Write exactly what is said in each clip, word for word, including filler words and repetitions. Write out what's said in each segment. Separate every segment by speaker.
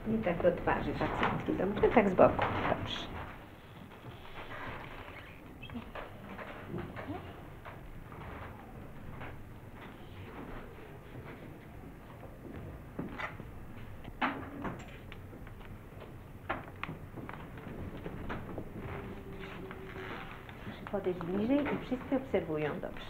Speaker 1: I tak do twarzy pacjentki. Dobrze, tak z boku. Dobrze. Proszę podejść bliżej i wszyscy obserwują. Dobrze.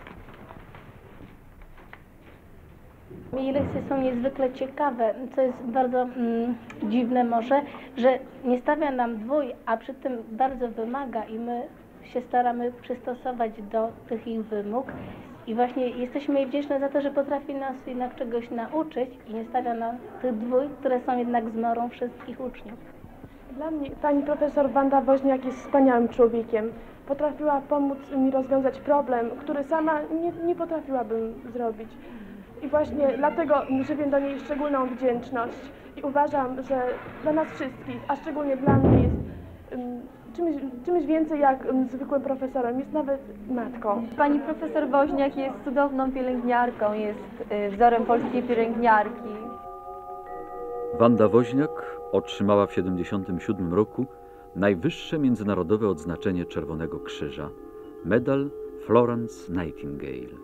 Speaker 2: Jej lekcje są niezwykle ciekawe, co jest bardzo mm, dziwne może, że nie stawia nam dwój, a przy tym bardzo wymaga i my się staramy przystosować do tych ich wymóg. I właśnie jesteśmy jej wdzięczne za to, że potrafi nas jednak czegoś nauczyć i nie stawia nam tych dwój, które są jednak zmorą wszystkich uczniów.
Speaker 3: Dla mnie pani profesor Wanda Woźniak jest wspaniałym człowiekiem. Potrafiła pomóc mi rozwiązać problem, który sama nie, nie potrafiłabym zrobić. I właśnie dlatego żywię do niej szczególną wdzięczność i uważam, że dla nas wszystkich, a szczególnie dla mnie jest um, czymś, czymś więcej jak um, zwykłym profesorem, jest nawet matką.
Speaker 4: Pani profesor Woźniak jest cudowną pielęgniarką, jest y, wzorem polskiej pielęgniarki.
Speaker 5: Wanda Woźniak otrzymała w tysiąc dziewięćset siedemdziesiątym siódmym roku najwyższe międzynarodowe odznaczenie Czerwonego Krzyża, medal Florence Nightingale.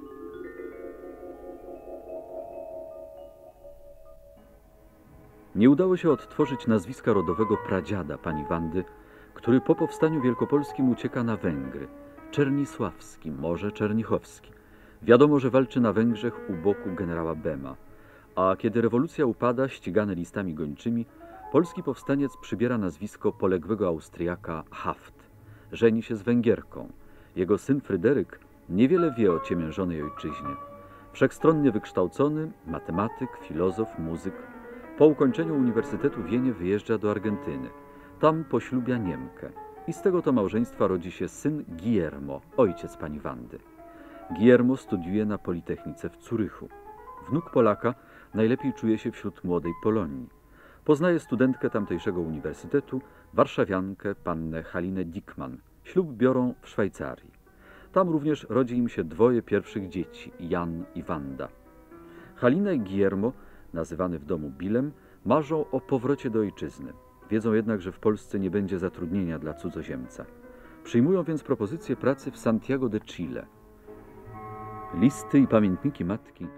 Speaker 5: Nie udało się odtworzyć nazwiska rodowego pradziada pani Wandy, który po powstaniu wielkopolskim ucieka na Węgry. Czernisławski, może Czernichowski. Wiadomo, że walczy na Węgrzech u boku generała Bema. A kiedy rewolucja upada, ścigany listami gończymi, polski powstaniec przybiera nazwisko poległego Austriaka Haft. Żeni się z Węgierką. Jego syn Fryderyk niewiele wie o ciemiężonej ojczyźnie. Wszechstronnie wykształcony, matematyk, filozof, muzyk, po ukończeniu Uniwersytetu w Wienie wyjeżdża do Argentyny. Tam poślubia Niemkę. I z tego to małżeństwa rodzi się syn Guillermo, ojciec pani Wandy. Guillermo studiuje na Politechnice w Zurychu. Wnuk Polaka najlepiej czuje się wśród młodej Polonii. Poznaje studentkę tamtejszego uniwersytetu, warszawiankę, pannę Halinę Dickmann. Ślub biorą w Szwajcarii. Tam również rodzi im się dwoje pierwszych dzieci, Jan i Wanda. Halina i Guillermo, nazywany w domu Billem, marzą o powrocie do ojczyzny. Wiedzą jednak, że w Polsce nie będzie zatrudnienia dla cudzoziemca. Przyjmują więc propozycję pracy w Santiago de Chile. Listy i pamiętniki matki